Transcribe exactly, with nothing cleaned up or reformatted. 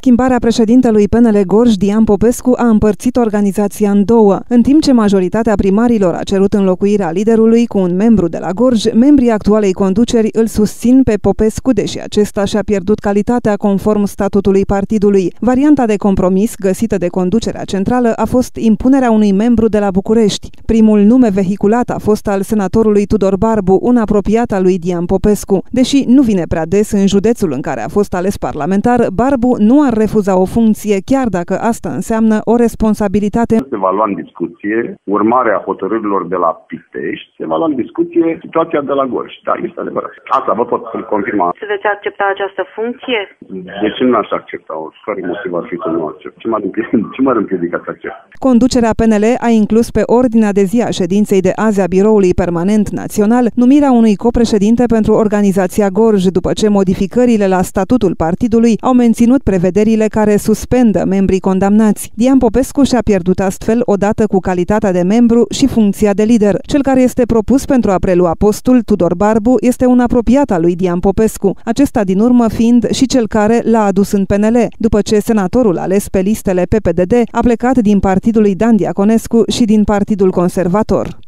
Schimbarea președintelui P N L Gorj, Dian Popescu, a împărțit organizația în două. În timp ce majoritatea primarilor a cerut înlocuirea liderului cu un membru de la Gorj, membrii actualei conduceri îl susțin pe Popescu, deși acesta și-a pierdut calitatea conform statutului partidului. Varianta de compromis găsită de conducerea centrală a fost impunerea unui membru de la București. Primul nume vehiculat a fost al senatorului Tudor Barbu, un apropiat al lui Dian Popescu. Deși nu vine prea des în județul în care a fost ales parlamentar, Barbu nu ar refuza o funcție, chiar dacă asta înseamnă o responsabilitate. Se va lua în discuție urmarea hotărârilor de la Pitești, se va lua în discuție situația de la Gorj. Da, este adevărat. Asta vă pot confirma. Se veți accepta această funcție? De ce nu aș accepta? Care motiv ar fi să nu accept? Ce m-ar împiedica, ce m-ar împiedica să accept? Conducerea P N L a inclus pe ordinea de zi a ședinței de azi a Biroului Permanent Național numirea unui copreședinte pentru organizația Gorj, după ce modificările la statutul partidului au menținut prevederile care suspendă membrii condamnați. Dian Popescu și-a pierdut astfel odată cu calitatea de membru și funcția de lider. Cel care este propus pentru a prelua postul, Tudor Barbu, este un apropiat al lui Dian Popescu, acesta din urmă fiind și cel care l-a adus în P N L, după ce senatorul ales pe listele P P D D a plecat din partidul lui Dan Diaconescu și din Partidul Conservator.